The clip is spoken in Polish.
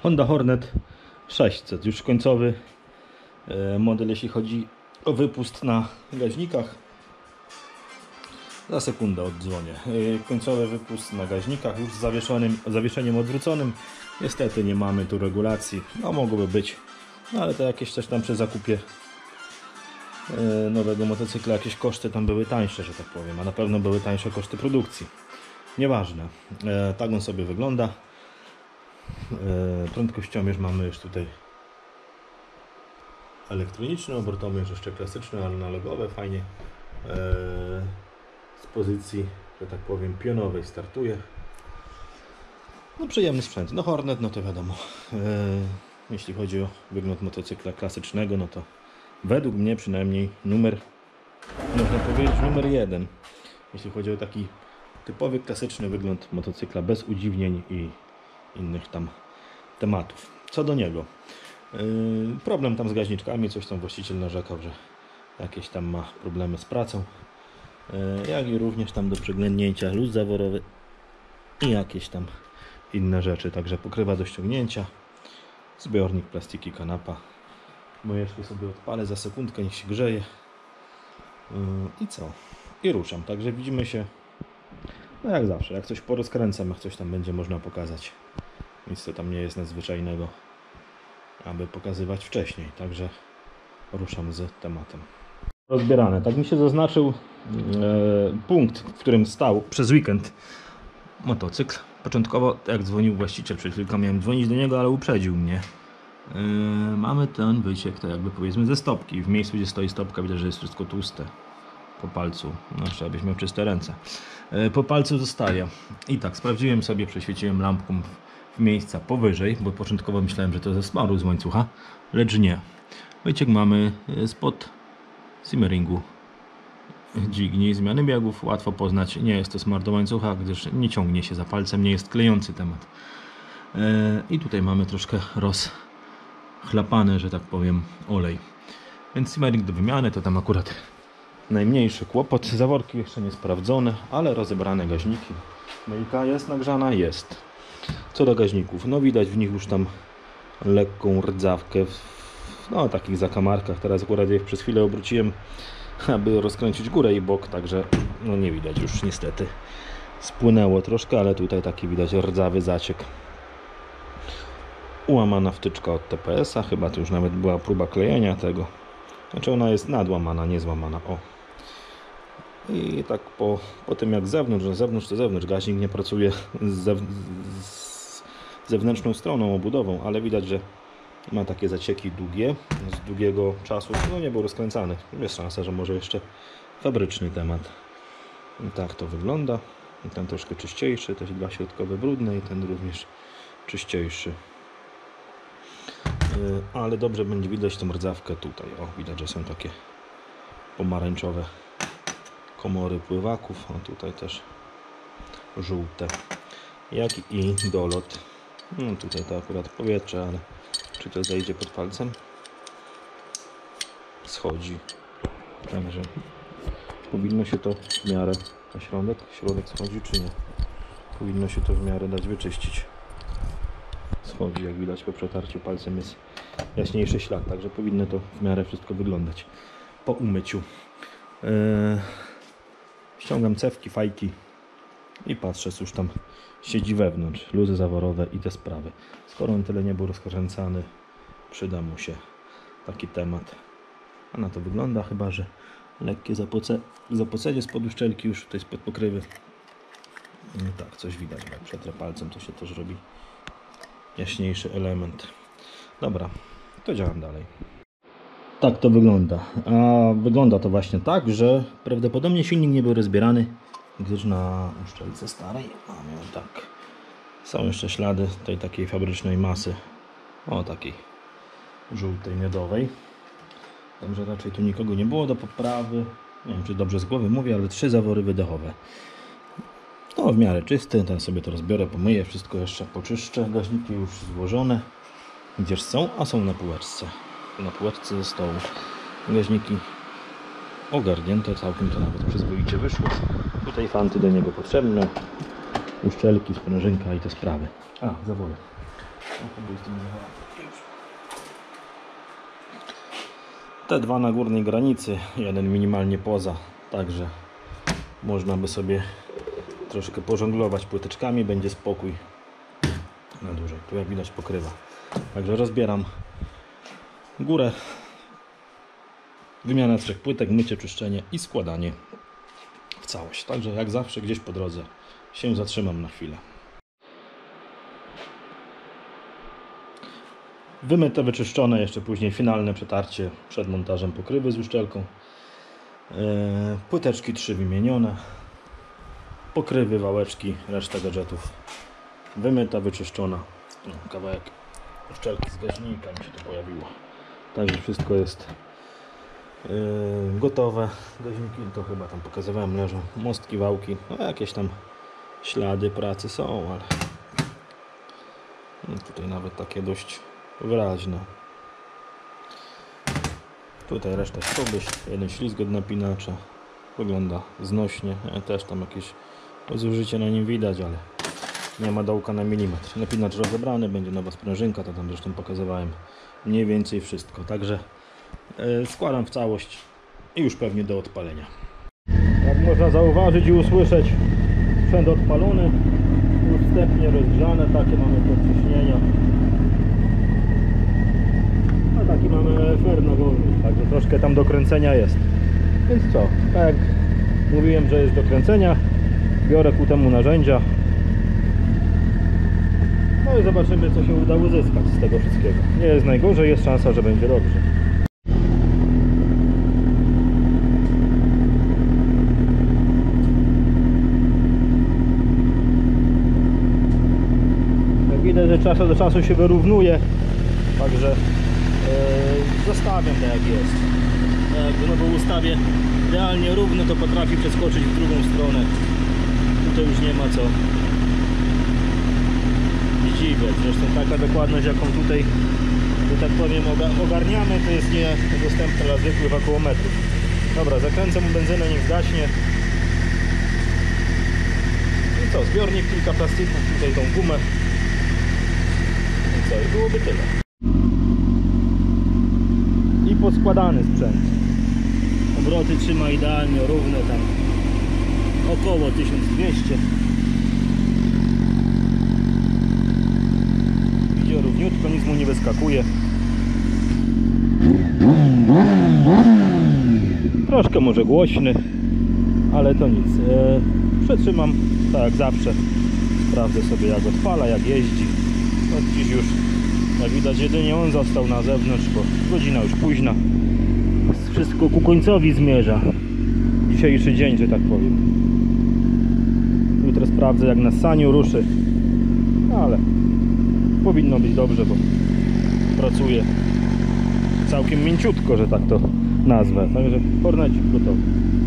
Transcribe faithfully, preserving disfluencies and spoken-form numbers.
Honda Hornet sześćset, już końcowy model, jeśli chodzi o wypust na gaźnikach. Za sekundę oddzwonię. Końcowy wypust na gaźnikach już z zawieszonym, zawieszeniem odwróconym. Niestety nie mamy tu regulacji. No mogłoby być, no ale to jakieś też tam przy zakupie nowego motocykla jakieś koszty tam były tańsze, że tak powiem, a na pewno były tańsze koszty produkcji. Nieważne. Tak on sobie wygląda. Prędkościomierz mamy już tutaj elektroniczny, obrotomierz jeszcze klasyczny, ale analogowe, fajnie z pozycji, że tak powiem, pionowej startuje. No przyjemny sprzęt. No Hornet, no to wiadomo, jeśli chodzi o wygląd motocykla klasycznego, no to według mnie przynajmniej numer, można powiedzieć, numer jeden, jeśli chodzi o taki typowy, klasyczny wygląd motocykla bez udziwnień i innych tam tematów. Co do niego, yy, problem tam z gaźniczkami, coś tam właściciel narzekał, że jakieś tam ma problemy z pracą, yy, jak i również tam do przeglądnięcia luz zaworowy i jakieś tam inne rzeczy, także pokrywa do ściągnięcia, zbiornik, plastiki, kanapa. Bo jeszcze sobie odpalę za sekundkę, niech się grzeje yy, i co? I ruszam, także widzimy się no jak zawsze, jak coś porozkręcam, jak coś tam będzie można pokazać. Nic to tam nie jest nadzwyczajnego, aby pokazywać wcześniej, także ruszam z tematem. Rozbierane, tak mi się zaznaczył e, punkt, w którym stał przez weekend motocykl. Początkowo, jak dzwonił właściciel, przed chwilką miałem dzwonić do niego, ale uprzedził mnie. E, mamy ten wyciek, tak jakby powiedzmy ze stopki. W miejscu, gdzie stoi stopka, widać, że jest wszystko tłuste. Po palcu, no jeszcze abyś miał czyste ręce. E, po palcu zostaje. I tak, sprawdziłem sobie, prześwieciłem lampką w miejsca powyżej, bo początkowo myślałem, że to ze smaru z łańcucha, lecz nie. Wyciek mamy spod simmeringu dźwigni zmiany biegów, łatwo poznać, nie jest to smar do łańcucha, gdyż nie ciągnie się za palcem, nie jest klejący temat. Yy, I tutaj mamy troszkę rozchlapany, że tak powiem, olej. Więc simmering do wymiany to tam akurat najmniejszy kłopot. Zaworki jeszcze nie sprawdzone, ale rozebrane gaźniki. Myjka jest nagrzana? Jest. Co do gaźników, no widać w nich już tam lekką rdzawkę w no, takich zakamarkach. Teraz akurat je przez chwilę obróciłem, aby rozkręcić górę i bok, także no nie widać już niestety. Spłynęło troszkę, ale tutaj taki widać rdzawy zaciek. Ułamana wtyczka od T P S a, chyba to już nawet była próba klejenia tego. Znaczy ona jest nadłamana, nie złamana. O. I tak po, po tym jak z zewnątrz, z zewnątrz to zewnątrz, gaźnik nie pracuje z, zew, z zewnętrzną stroną, obudową, ale widać, że ma takie zacieki długie, z długiego czasu, no nie był rozkręcany. Jest szansa, że może jeszcze fabryczny temat. I tak to wygląda. I ten troszkę czyściejszy, te dwa środkowe brudne i ten również czyściejszy. Yy, ale dobrze będzie widać tą rdzawkę tutaj. O, widać, że są takie pomarańczowe komory pływaków. A tutaj też żółte. Jak i dolot. No tutaj to akurat powietrze, ale czy to zejdzie pod palcem? Schodzi. Także powinno się to w miarę na środek, środek schodzi czy nie? Powinno się to w miarę dać wyczyścić. Schodzi, jak widać po przetarciu palcem jest jaśniejszy ślad, także powinno to w miarę wszystko wyglądać po umyciu. Eee, ściągam cewki, fajki i patrzę, cóż tam siedzi wewnątrz, luzy zaworowe i te sprawy. Skoro on tyle nie był rozkręcany, przyda mu się taki temat. A na to wygląda, chyba że lekkie zapoce zapocenie spod uszczelki już tutaj spod pokrywy. No tak, coś widać, jak przetrę palcem, to się też robi jaśniejszy element. Dobra, to działam dalej. Tak to wygląda. A wygląda to właśnie tak, że prawdopodobnie silnik nie był rozbierany, gdyż na uszczelce starej mamy tak. Są jeszcze ślady tej takiej fabrycznej masy, o takiej żółtej, miodowej. Także raczej tu nikogo nie było do poprawy. Nie wiem, czy dobrze z głowy mówię, ale trzy zawory wydechowe. No w miarę czysty, teraz sobie to rozbiorę, pomyję, wszystko jeszcze poczyszczę. Gaźniki już złożone. Gdzież są? A są na półeczce. Na półeczce ze stołu. Gaźniki ogarnięte, całkiem to nawet przyzwoicie wyszło. Tutaj fanty do niego potrzebne. Uszczelki, sprężynka i te sprawy. A, zawory. Te dwa na górnej granicy, jeden minimalnie poza, także można by sobie troszkę pożonglować płyteczkami, będzie spokój na dłużej. Tu jak widać pokrywa. Także rozbieram górę, wymiana trzech płytek, mycie, czyszczenie i składanie w całość. Także jak zawsze gdzieś po drodze się zatrzymam na chwilę. Wymyte, wyczyszczone, jeszcze później finalne przetarcie przed montażem pokrywy z uszczelką. Płyteczki trzy wymienione, pokrywy, wałeczki, reszta gadżetów wymyta, wyczyszczona. No, kawałek uszczelki z gaźnika mi się tu pojawiło. Także wszystko jest yy, gotowe. Gaźniki to chyba tam pokazywałem, leżą. Mostki, wałki, no jakieś tam ślady pracy są, ale no, tutaj nawet takie dość wyraźne. Tutaj reszta śruby, jeden ślizg od napinacza. Wygląda znośnie, też tam jakieś zużycie na nim widać, ale nie ma dołka na milimetr. Napinacz rozebrany, będzie nowa sprężynka, to tam zresztą pokazywałem mniej więcej wszystko. Także yy, składam w całość i już pewnie do odpalenia. Jak można zauważyć i usłyszeć, sprzęt odpalony, już wstępnie rozgrzane, takie mamy podciśnienia. A taki mamy fer na wolny, także troszkę tam do kręcenia jest. Więc co, tak jak mówiłem, że jest do kręcenia, biorę ku temu narzędzia. No i zobaczymy, co się uda uzyskać z tego wszystkiego. Nie jest najgorzej, jest szansa, że będzie dobrze. Jak widać, że czas do czasu się wyrównuje, także yy, zostawiam tak jak jest. Jak znowu ustawię idealnie równo, to potrafi przeskoczyć w drugą stronę. Tutaj już nie ma co dziwiać. Zresztą taka dokładność, jaką tutaj, że tak powiem, ogarniamy, to jest niedostępna dla zwykłych wakuometrów. Dobra, zakręcę mu benzynę, niech zgaśnie. I co, zbiornik, kilka plastików, tutaj tą gumę. I co, i byłoby tyle. I poskładany sprzęt. Obroty trzyma idealnie równe, tam około tysiąc dwieście. Idzie równiutko, nic mu nie wyskakuje. Troszkę może głośny, ale to nic. E, przetrzymam tak jak zawsze. Sprawdzę sobie, jak odpala, jak jeździ. No dziś już, jak widać, jedynie on został na zewnątrz, bo godzina już późna. Wszystko ku końcowi zmierza. Dzisiejszy dzień, że tak powiem. Jutro sprawdzę, jak na saniu ruszy. No ale powinno być dobrze, bo pracuje całkiem mięciutko, że tak to nazwę. Także kornecik gotowy.